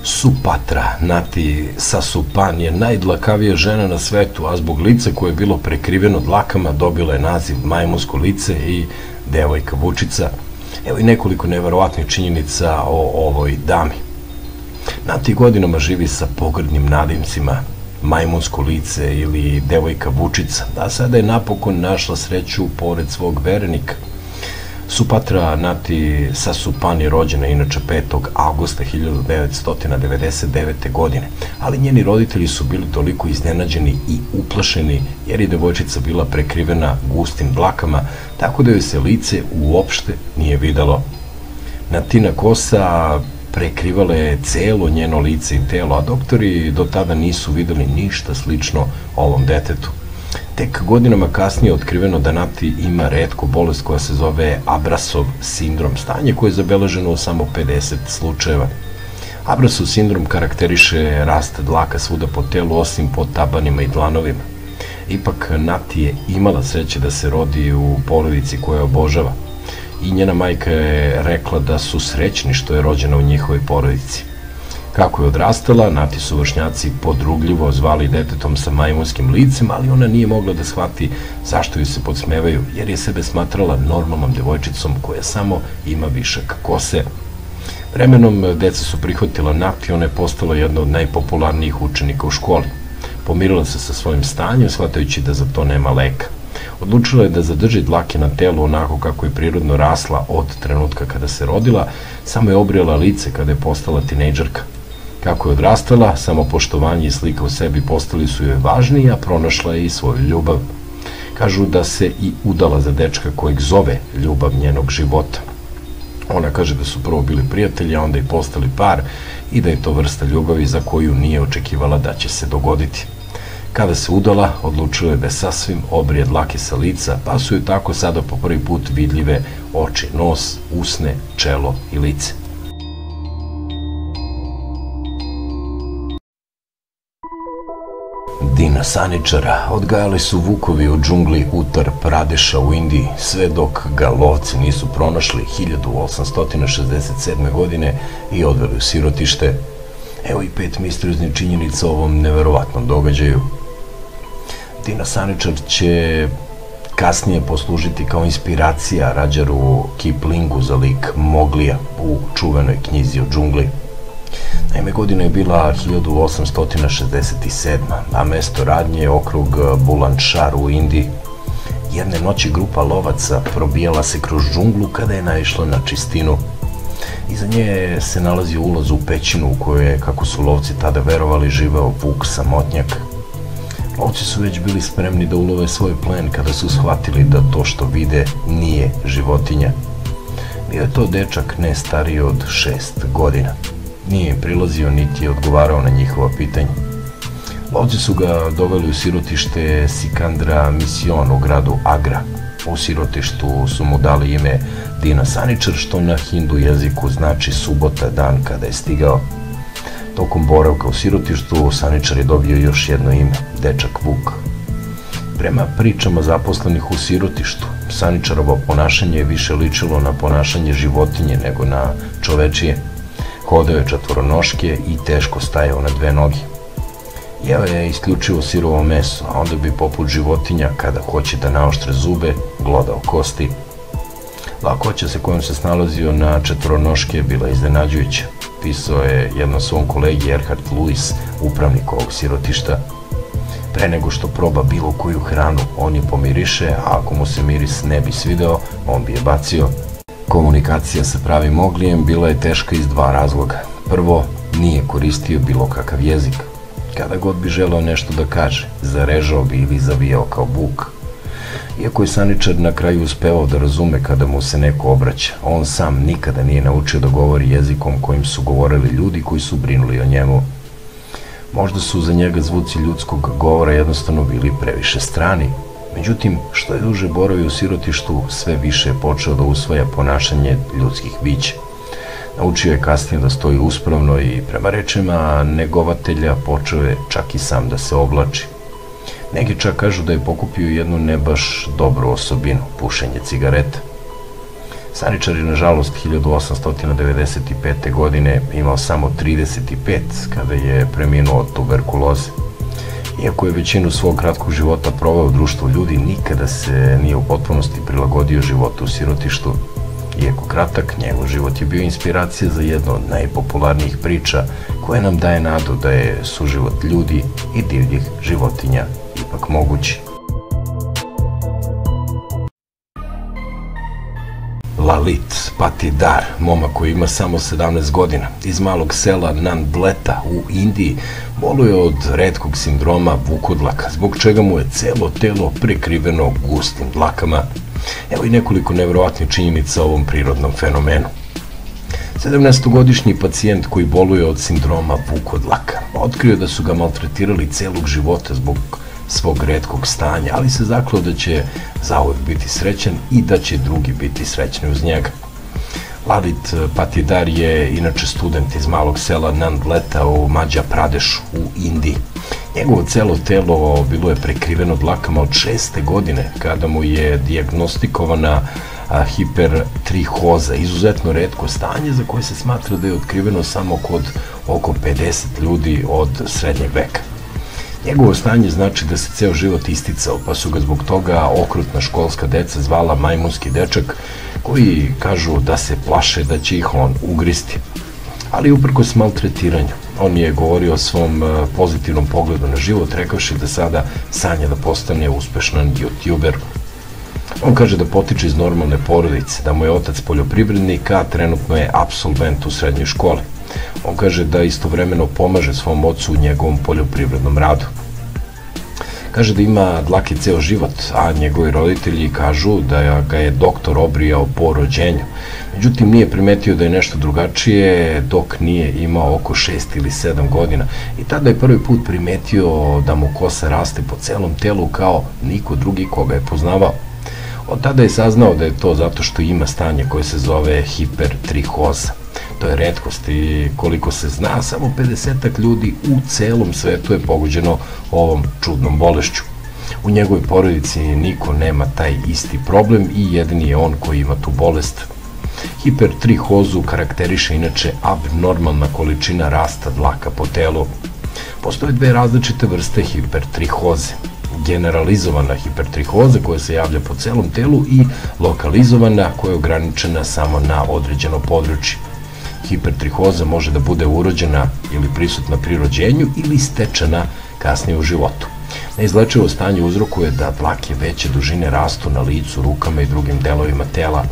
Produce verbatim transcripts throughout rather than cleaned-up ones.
Supatra Nati Sasupan je najdlakavija žena na svetu, a zbog lica koje je bilo prekriveno dlakama dobila je naziv majmunsko lice i devojka vučica. Evo i nekoliko neverovatnih činjenica o ovoj dami. Nati godinama živi sa pogrdnim nadimcima majmunsko lice ili devojka vučica, a sada je napokon našla sreću pored svog verenika. Supatra Nati Sasupan je rođena inače petog avgusta hiljadu devetsto devedeset devete. godine, ali njeni roditelji su bili toliko iznenađeni i uplašeni jer je devojčica bila prekrivena gustim dlakama, tako da joj se lice uopšte nije videlo. Natina kosa prekrivala je celo njeno lice i telo, a doktori do tada nisu videli ništa slično ovom detetu. Tek godinama kasnije je otkriveno da Nati ima retku bolest koja se zove Abrasov sindrom, stanje koje je zabeleženo u samo pedeset slučajeva. Abrasov sindrom karakteriše rast dlaka svuda po telu, osim po tabanima i dlanovima. Ipak Nati je imala sreće da se rodi u porodici koja obožava i njena majka je rekla da su srećni što je rođena u njihovoj porodici. Kako je odrastala, Nati su vršnjaci podrugljivo zvali detetom sa majmunskim licem, ali ona nije mogla da shvati zašto ju se podsmevaju, jer je sebe smatrala normalnom devojčicom koja samo ima višak kose. Vremenom deca su prihvatila Nati, ona je postala jedna od najpopularnijih učenika u školi. Pomirila se sa svojim stanjem, shvatajući da za to nema leka. Odlučila je da zadrži dlake na telu onako kako je prirodno rasla od trenutka kada se rodila, samo je obrijala lice kada je postala tinejdžerka. Kako je odrastala, samopoštovanje i slika u sebi postali su joj važniji, a pronašla je i svoju ljubav. Kažu da se i udala za dečka kojeg zove ljubav njenog života. Ona kaže da su prvo bili prijatelji, a onda i postali par i da je to vrsta ljubavi za koju nije očekivala da će se dogoditi. Kada se udala, odlučila je da sasvim obrije dlake sa lica, pa su joj tako sada po prvi put vidljive oči, nos, usne, čelo i lice. Dina Saničara odgajali su vukovi u džungli Utar Pradeša u Indiji, sve dok ga lovci nisu pronašli hiljadu osamsto šezdeset sedme. godine i odveli u sirotište. Evo i pet misterioznih činjenica o ovom neverovatnom događaju. Dina Saničar će kasnije poslužiti kao inspiracija Rudyardu Kiplingu za lik Moglija u čuvenoj knjizi o džungli. Naime, godina je bila hiljadu osamsto šezdeset sedma. a mesto radnje je okrug Bulandšar u Indiji. Jedne noći grupa lovaca probijala se kroz džunglu kada je naišla na čistinu. Iza nje se nalazio ulaz u pećinu u kojoj je, kako su lovci tada verovali, živeo vuk samotnjak. Lovci su već bili spremni da ulove svoj plen kada su shvatili da to što vide nije životinja. Bio je to dečak ne stariji od šest godina. Nije im prilazio niti je odgovarao na njihova pitanja. Lovci su ga doveli u sirotište Sikandra Mission u gradu Agra. U sirotištu su mu dali ime Dina Saničar, što na hindu jeziku znači subota, dan kada je stigao. Tokom boravka u sirotištu Saničar je dobio još jedno ime, dečak Vuk. Prema pričama zaposlenih u sirotištu, Saničarovo ponašanje je više ličilo na ponašanje životinje nego na čovečije. Hodao je četvoronoške i teško stajao na dve noge. Jeo je isključivo sirovo meso, a onda bi poput životinja, kada hoće da naoštre zube, glodao kosti. Lakoća sa kojom se snalazio na četvoronoške je bila iznenađujuća. Pisao je jednom svom kolegi Erhard Lewis, upravnik ovog sirotišta. Pre nego što proba bilo koju hranu, on je pomiriše, a ako mu se miris ne bi svideo, on bi je bacio. Komunikacija sa pravim Moglijem bila je teška iz dva razloga. Prvo, nije koristio bilo kakav jezik. Kada god bi želeo nešto da kaže, zarežao bi ili zavijao kao vuk. Iako je Saničar na kraju uspevao da razume kada mu se neko obraća, on sam nikada nije naučio da govori jezikom kojim su govorili ljudi koji su brinuli o njemu. Možda su za njega zvuci ljudskog govora jednostavno bili previše strani. Međutim, što je duže boravio u sirotištu, sve više je počeo da usvaja ponašanje ljudskih bića. Naučio je kasnije da stoji uspravno i prema rečima negovatelja počeo je čak i sam da se oblači. Neki čak kažu da je pokupio jednu ne baš dobru osobinu, pušenje cigareta. Saničar je, nažalost, hiljadu osamsto devedeset pete. godine imao samo trideset pet kada je preminuo od tuberkuloze. Iako je većinu svog kratkog života proveo u društvu ljudi, nikada se nije u potpunosti prilagodio životu u sirotištu. Iako kratak, njegov život je bio inspiracija za jednu od najpopularnijih priča koja nam daje nadu da je suživot ljudi i divljih životinja ipak mogući. Lalit Patidar, momak koji ima samo sedamnaest godina, iz malog sela Nandleta u Indiji, boluje od retkog sindroma vukodlaka, zbog čega mu je celo telo prekriveno gustim dlakama. Evo i nekoliko neverovatnih činjenica o ovom prirodnom fenomenu. sedamnaestogodišnji pacijent koji boluje od sindroma vukodlaka otkrio da su ga maltretirali celog života zbog svog retkog stanja, ali se zakleo da će zauvek biti srećan i da će drugi biti srećni uz njega. Lalit Patidar je inače student iz malog sela Nandleta u Madhya Pradešu u Indiji. Njegovo celo telo bilo je prekriveno dlakama od šeste godine, kada mu je dijagnostikovana hipertrihoza, izuzetno retko stanje za koje se smatra da je otkriveno samo kod oko pedeset ljudi od srednjeg veka. Njegovo stanje znači da se ceo život isticao, pa su ga zbog toga okrutna školska deca zvala majmunski dečak, koji kažu da se plaše da će ih on ugristi. Ali uprkos maltretiranju, on je govorio o svom pozitivnom pogledu na život, rekavši da sada sanja da postane uspešan youtuber. On kaže da potiče iz normalne porodice, da mu je otac poljoprivrednik, a trenutno je apsolvent u srednjoj školi. On kaže da istovremeno pomaže svom ocu u njegovom poljoprivrednom radu. Kaže da ima dlake ceo život, a njegovi roditelji kažu da ga je doktor obrijao po rođenju. Međutim, nije primetio da je nešto drugačije dok nije imao oko šest ili sedam godina. I tada je prvi put primetio da mu kosa raste po celom telu kao niko drugi koga je poznavao. Od tada je saznao da je to zato što ima stanje koje se zove hipertrihoza. To je retkost i koliko se zna, samo pedesetak ljudi u celom svetu je pogođeno ovom čudnom bolešću. U njegovoj porodici niko nema taj isti problem i jedini je on koji ima tu bolest. Hipertrihozu karakteriše inače abnormalna količina rasta dlaka po telu. Postoje dve različite vrste hipertrihoze. Generalizovana hipertrihoza koja se javlja po celom telu i lokalizovana koja je ograničena samo na određeno područje. Hipertrihoza može da bude urođena ili prisutna pri rođenju ili stečena kasnije u životu. Neizlečivo stanje uzrokuje da dlake veće dužine rastu na licu, rukama i drugim delovima tela.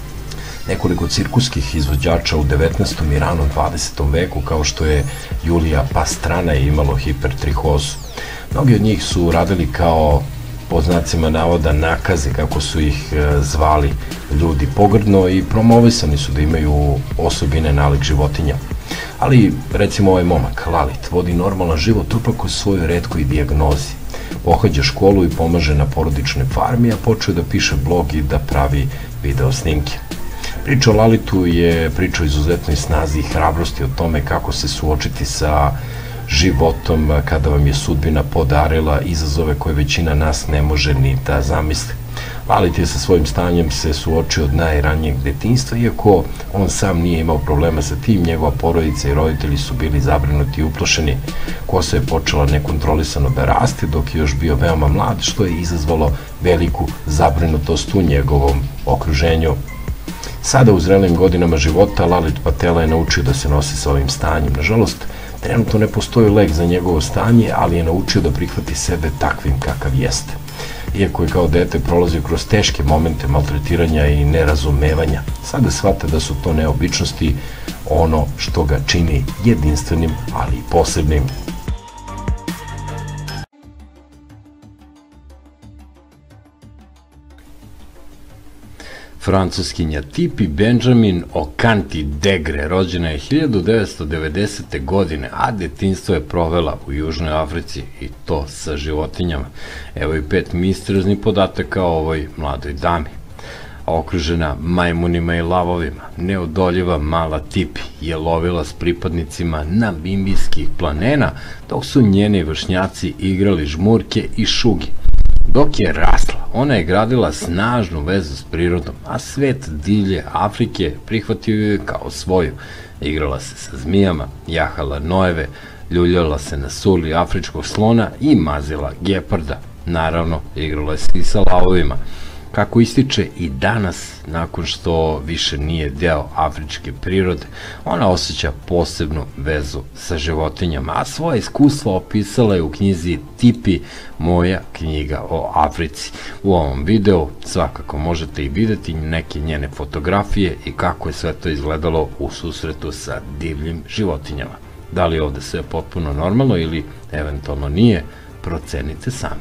Nekoliko cirkuskih izvođača u devetnaestom i ranom dvadesetom veku, kao što je Julija Pastrana, je imalo hipertrihozu. Mnogi od njih su radili kao, po znacima navoda, nakaze, kako su ih zvali ljudi pogrdno, i promovisani su da imaju osobine nalik životinja. Ali, recimo, ovaj momak, Lalit, vodi normalan život uprkos svojoj retkoj dijagnozi. Pohađa školu i pomaže na porodičnoj farmi, a počeo da piše blog i da pravi video snimke. Priča o Lalitu je priča o izuzetnoj snazi i hrabrosti, o tome kako se suočiti sa životom kada vam je sudbina podarila izazove koje većina nas ne može ni da zamisli. Lalit je sa svojim stanjem se suočio od najranijeg detinjstva, iako on sam nije imao problema sa tim, njegova porodica i roditelji su bili zabrinuti i uplošeni. Kosa je počela nekontrolisano da raste dok je još bio veoma mlad, što je izazvalo veliku zabrinutost u njegovom okruženju. Sada u zrelim godinama života Lalit Patela je naučio da se nosi sa ovim stanjem. Nažalost, trenutno ne postoji lek za njegovo stanje, ali je naučio da prihvati sebe takvim kakav jeste. Iako je kao dete prolazio kroz teške momente maltretiranja i nerazumevanja, sada shvata da su to neobičnosti, ono što ga čini jedinstvenim, ali i posebnim. Francuskinja Tipi Benjamin Okanti Degre rođena je hiljadu devetsto devedesete. godine, a detinjstvo je provela u Južnoj Africi, i to sa životinjama. Evo i pet misterioznih podataka o ovoj mladoj dami. Okružena majmunima i lavovima, neodoljiva mala Tipi je lovila s pripadnicima namimbijskih planena, dok su njeni vršnjaci igrali žmurke i šugi. Dok je rasla, ona je gradila snažnu vezu s prirodom, a svet divlje Afrike prihvatio je kao svoju. Igrala se sa zmijama, jahala nojeve, ljuljala se na suli afričkog slona i mazila geparda. Naravno, igrala se i sa lavovima. Kako ističe i danas, nakon što više nije deo afričke prirode, ona osjeća posebnu vezu sa životinjama, a svoje iskustva opisala je u knjizi Tipi, moja knjiga o Africi. U ovom videu svakako možete i videti neke njene fotografije i kako je sve to izgledalo u susretu sa divljim životinjama. Da li je ovde sve potpuno normalno ili eventualno nije, procenite sami.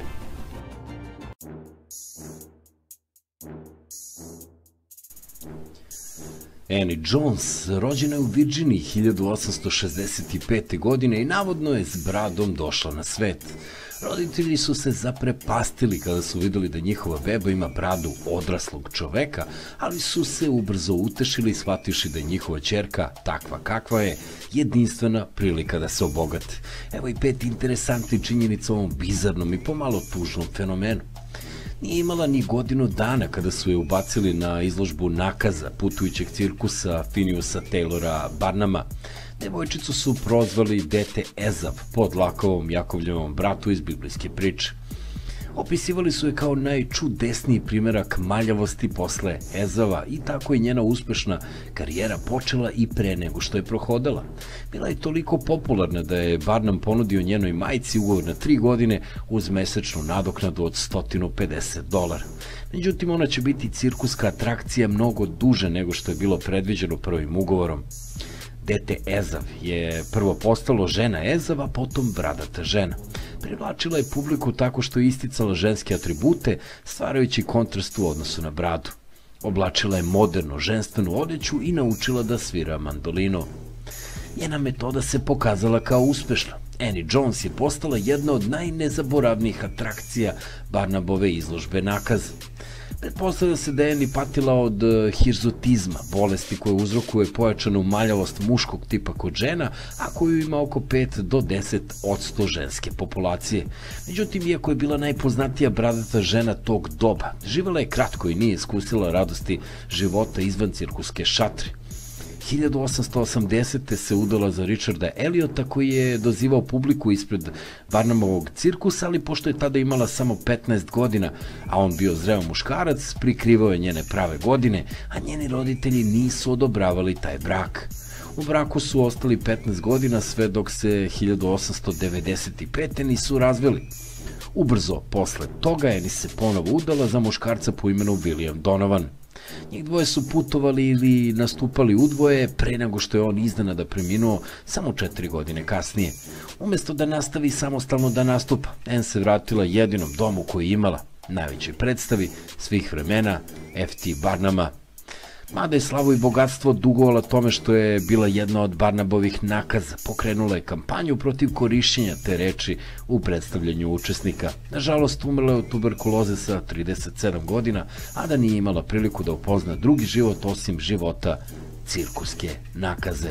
Annie Jones rođena je u Virdžiniji hiljadu osamsto šezdeset pete. godine i navodno je s bradom došla na svet. Roditelji su se zaprepastili kada su videli da njihova beba ima bradu odraslog čoveka, ali su se ubrzo utešili shvativši da je njihova ćerka, takva kakva je, jedinstvena prilika da se obogate. Evo i pet interesantnih činjenica o ovom bizarnom i pomalo tužnom fenomenu. Nije imala ni godinu dana kada su je ubacili na izložbu nakaza putujućeg cirkusa Phineasa Taylora Barnuma. Devojčicu su prozvali dete Ezav, pod Lakovom Jakovljevom bratu iz biblijske priče. Opisivali su je kao najčudesniji primerak maljavosti posle Ezava i tako je njena uspešna karijera počela i pre nego što je prohodala. Bila je toliko popularna da je Barnum ponudio njenoj majci ugovor na tri godine uz mesečnu nadoknadu od sto pedeset dolara. Međutim, ona će biti cirkuska atrakcija mnogo duže nego što je bilo predviđeno prvim ugovorom. Dete Ezav je prvo postalo žena Ezava, a potom bradata žena. Privlačila je publiku tako što je isticala ženske atribute, stvarajući kontrast u odnosu na bradu. Oblačila je moderno ženstvenu odeću i naučila da svira mandolinu. Njena metoda se pokazala kao uspešna. Annie Jones je postala jedna od najnezaboravnijih atrakcija Barnumove izložbe nakaza. Pretpostavlja se da je Annie patila od hirzotizma, bolesti koja uzrokuje pojačanu maljavost muškog tipa kod žena, a koju ima oko pet do deset odsto ženske populacije. Međutim, iako je bila najpoznatija bradata žena tog doba, živela je kratko i nije iskusila radosti života izvan cirkuske šatre. hiljadu osamsto osamdesete. se udala za Richarda Eliota koji je dozivao publiku ispred Barnumovog cirkusa, ali pošto je tada imala samo petnaest godina, a on bio zreo muškarac, prikrivao je njene prave godine, a njeni roditelji nisu odobravali taj brak. U braku su ostali petnaest godina sve dok se hiljadu osamsto devedeset pete. nisu razveli. Ubrzo posle toga Annie se ponovo udala za muškarca po imenu William Donovan. Njih dvoje su putovali ili nastupali udvoje pre nego što je on iznenada preminuo samo četiri godine kasnije. Umesto da nastavi samostalno da nastupa, Anne se vratila jedinom domu koji je imala, najvećoj predstavi svih vremena, F T Barnuma. Mada je slavu i bogatstvo dugovala tome što je bila jedna od Barnumovih nakaza, pokrenula je kampanju protiv korišćenja te reči u predstavljanju učesnika. Nažalost, umrla je od tuberkuloze sa trideset sedam godina, a da nije imala priliku da upozna drugi život osim života cirkuske nakaze.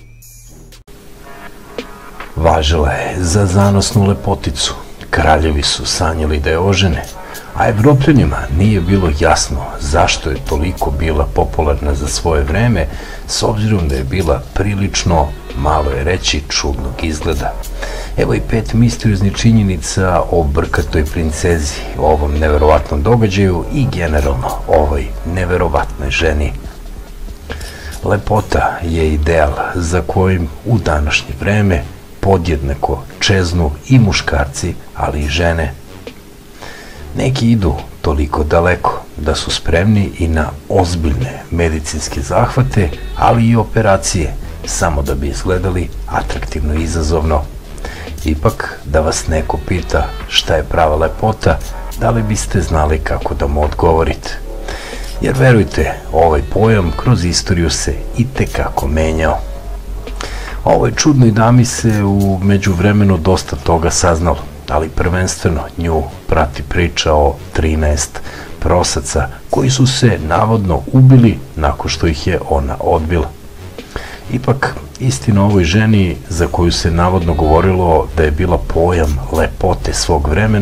Važila je za zanosnu lepoticu. Kraljevi su sanjali da je ožene, a Evropljanima nije bilo jasno zašto je toliko bila popularna za svoje vreme, s obzirom da je bila prilično, malo je reći, čudnog izgleda. Evo i pet misterioznih činjenica o brkatoj princezi, o ovom neverovatnom događaju i generalno ovoj neverovatnoj ženi. Lepota je ideal za kojim u današnje vreme podjednako čeznu i muškarci, ali i žene. Neki idu toliko daleko da su spremni i na ozbiljne medicinske zahvate, ali i operacije, samo da bi izgledali atraktivno i izazovno. Ipak, da vas neko pita šta je prava lepota, da li biste znali kako da mu odgovorite? Jer verujte, ovaj pojam kroz istoriju se i tekako menjao. Ovoj čudnoj dami se u međuvremenu dosta toga saznalo, ali prvenstveno nju prati priča o trinaest prosaca koji su se navodno ubili nakon što ih je ona odbila. Ipak, istina o ovoj ženi za koju se navodno govorilo da je bila pojam lepote svog vremena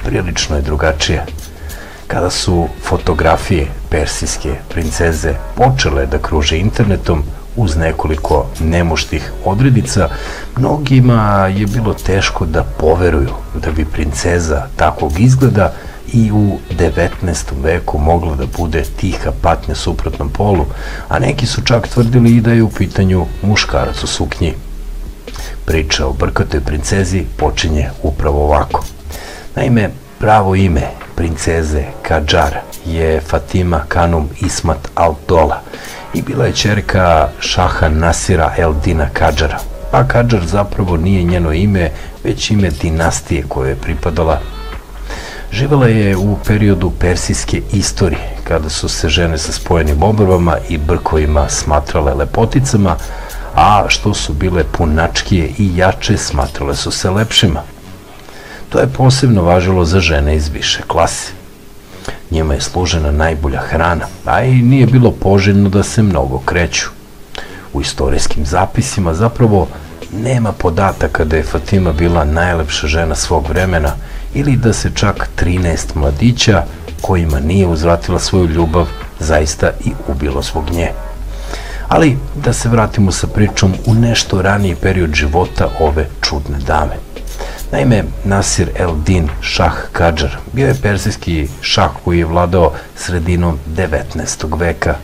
prilično je drugačija. Kada su fotografije persijske princeze počele da kruže internetom uz nekoliko nemuštih odredica, mnogima je bilo teško da poveruju da bi princeza takvog izgleda i u devetnaestom veku mogla da bude tiha patnja suprotnom polu, a neki su čak tvrdili i da je u pitanju muškarac u suknji. Priča o brkatoj princezi počinje upravo ovako. Naime, pravo ime princeze Kadžar je Fatima Kanum Ismat al-Dola i bila je ćerka šaha Nasira el-Dina Kadžara. Pa Kadžar zapravo nije njeno ime, već ime dinastije kojoj je pripadala. Živela je u periodu persijske istorije, kada su se žene sa spojenim obrvama i brkovima smatrale lepoticama, a što su bile punačkije i jače smatrale su se lepšima. To je posebno važilo za žene iz više klase. Njima je služena najbolja hrana, a i nije bilo poželjno da se mnogo kreću. U istorijskim zapisima zapravo nema podataka da je Fatima bila najlepša žena svog vremena ili da se čak trinaest mladića kojima nije uzvratila svoju ljubav zaista i ubilo zbog nje. Ali da se vratimo sa pričom u nešto raniji period života ove čudne dame. Naime, Nasir el-Din šah Kadžar bio je persijski šah koji je vladao sredinom devetnaestog veka.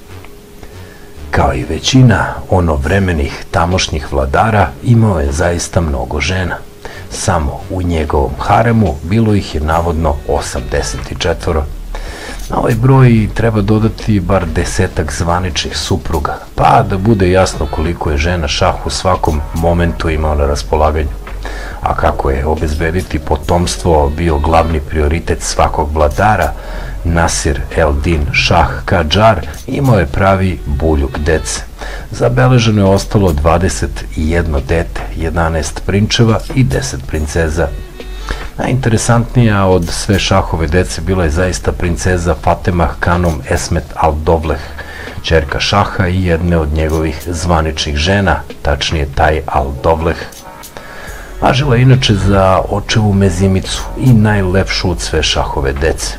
Kao i većina onovremenih tamošnjih vladara, imao je zaista mnogo žena. Samo u njegovom haremu bilo ih je navodno osamdeset četiri. Na ovaj broj treba dodati bar desetak zvaničnih supruga, pa da bude jasno koliko je žena šah u svakom momentu imao na raspolaganju. A kako je obezbediti potomstvo bio glavni prioritet svakog vladara, Nasir el-Din šah Kadžar imao je pravi buljuk dece. Zabeleženo je ostalo dvadeset jedno dete, jedanaest prinčeva i deset princeza. Najinteresantnija od sve šahove dece bila je zaista princeza Fatemah Kanum Esmet al-Dovleh, ćerka šaha i jedne od njegovih zvaničnih žena, tačnije Taj al-Dovleh. Važila je inače za očevu mezimicu i najlepšu od sve šahove dece.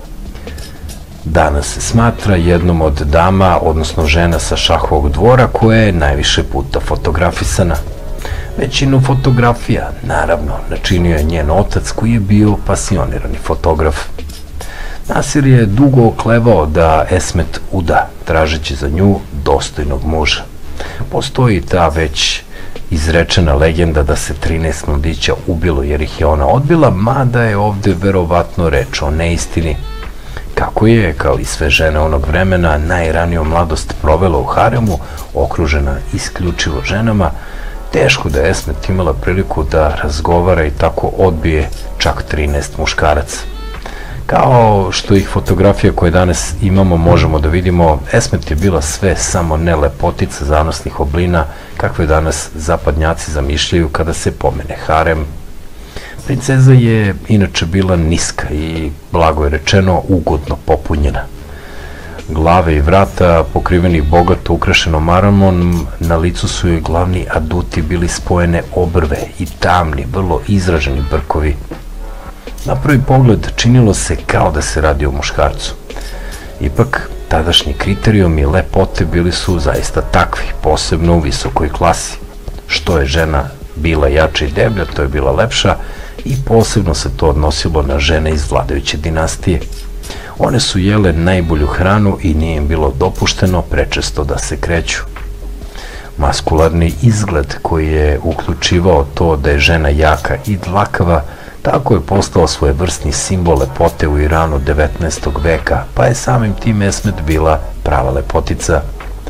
Danas se smatra jednom od dama, odnosno žena sa šahovog dvora, koja je najviše puta fotografisana. Većinu fotografija, naravno, načinio je njen otac koji je bio pasionirani fotograf. Nasir je dugo oklevao da Esmet uda, tražeći za nju dostojnog muža. Postoji ta već izrečena legenda da se trinaest mladića ubilo jer ih je ona odbila, mada je ovde verovatno reč o neistini. Kako je, kao i sve žene onog vremena, najraniju mladost provela u haremu, okružena isključivo ženama, teško da je Esmet imala priliku da razgovara i tako odbije čak trinaest muškaraca. Kao što ih fotografija koje danas imamo možemo da vidimo, Esmet je bila sve samo ne lepotica zanosnih oblina kakve danas zapadnjaci zamišljaju kada se pomene harem. Princeza je inače bila niska i, blago je rečeno, ugodno popunjena. Glave i vrata pokriveni bogato ukrašenom maramom, na licu su joj glavni aduti bili spojene obrve i tamni, vrlo izraženi brkovi. Na prvi pogled činilo se kao da se radi o muškarcu. Ipak, tadašnji kriterijumi lepote bili su zaista takvi, posebno u visokoj klasi. Što je žena bila jača i deblja, to je bila lepša i posebno se to odnosilo na žene iz vladajuće dinastije. One su jele najbolju hranu i nije im bilo dopušteno prečesto da se kreću. Maskularni izgled koji je uključivao to da je žena jaka i dlakava, tako je postao svojevrsni simbol lepote u Iranu devetnaestog veka, pa je samim tim Esmet bila prava lepotica.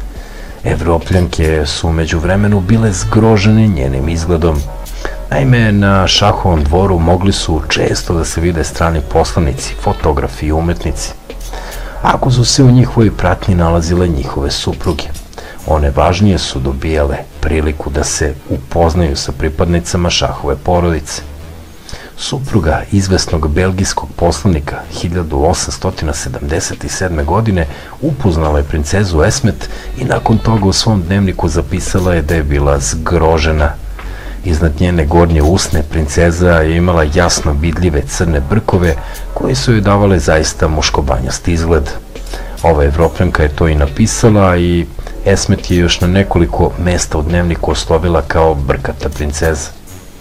Evropljanke su među vremenu bile zgrožene njenim izgledom. Naime, na šahovom dvoru mogli su često da se vide strani poslanici, fotografi i umetnici. Ako su se u njihovoj pratnji nalazile njihove supruge, one važnije su dobijale priliku da se upoznaju sa pripadnicama šahove porodice. Supruga izvesnog belgijskog poslanika hiljadu osamsto sedamdeset sedme. godine upoznala je princezu Esmet i nakon toga u svom dnevniku zapisala je da je bila zgrožena. Iznad njene gornje usne princeza je imala jasno vidljive crne brkove koje su joj davale zaista muškobanjasti izgled. Ova Evropljanka je to i napisala i Esmet je još na nekoliko mesta u dnevniku oslovila kao brkata princeza.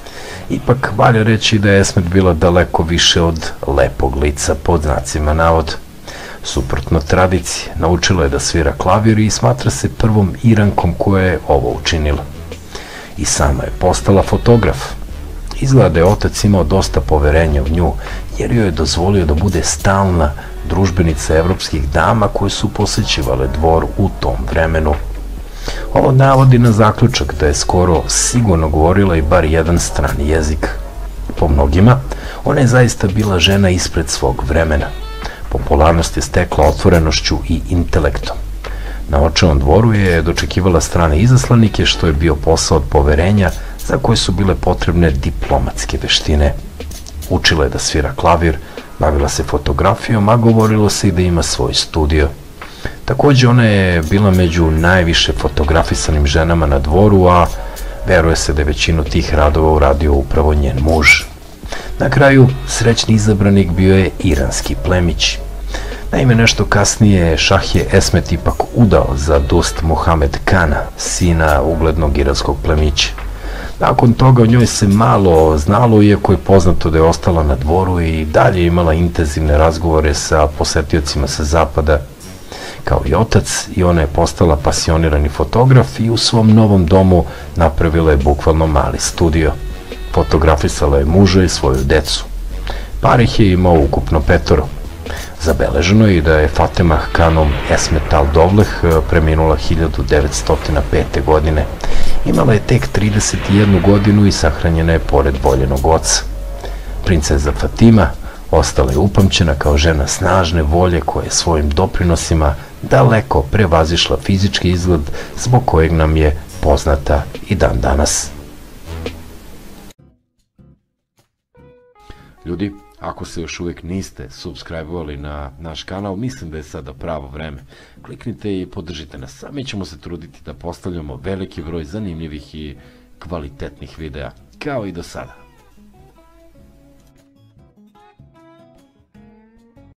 Ipak valja reći da je Esmet bila daleko više od lepog lica pod znacima navoda. Suprotno tradiciji, naučila je da svira klavir i smatra se prvom Irankom koja je ovo učinila. I sama je postala fotograf. Izgleda da je otac imao dosta poverenja u nju, jer joj je dozvolio da bude stalna družbenica evropskih dama koje su posjećivale dvor u tom vremenu. Ovo navodi na zaključak da je skoro sigurno govorila i bar jedan strani jezik. Po mnogima, ona je zaista bila žena ispred svog vremena. Popularnost je stekla otvorenošću i intelektom. Na očevom dvoru je dočekivala strane izaslanike, što je bio posao od poverenja za koje su bile potrebne diplomatske veštine. Učila je da svira klavir, bavila se fotografijom, a govorilo se i da ima svoj studio. Takođe, ona je bila među najviše fotografisanim ženama na dvoru, a veruje se da je većinu tih radova uradio upravo njen muž. Na kraju, srećni izabranik bio je iranski plemić. Naime, nešto kasnije šah je Esmet ipak udao za Dust Muhamed Kana, sina uglednog iranskog plemića. Nakon toga o njoj se malo znalo, iako je poznato da je ostala na dvoru i dalje imala intenzivne razgovore sa posetiocima sa zapada. Kao i otac, i ona je postala pasionirani fotograf i u svom novom domu napravila je bukvalno mali studio. Fotografisala je muža i svoju decu. Par ih je imao ukupno petoro. Zabeleženo je i da je Fatemah Kanom Esmet al-Dovleh preminula hiljadu devetsto pete. godine. Imala je tek trideset jednu godinu i sahranjena je pored voljenog oca. Princeza Fatima ostala je upamćena kao žena snažne volje koja je svojim doprinosima daleko prevazišla fizički izgled zbog kojeg nam je poznata i dan danas. Ljudi, ako se još uvijek niste subscribe-ovali na naš kanal, mislim da je sada pravo vreme. Kliknite i podržite nas, a mi ćemo se truditi da postavljamo veliki broj zanimljivih i kvalitetnih videa, kao i do sada.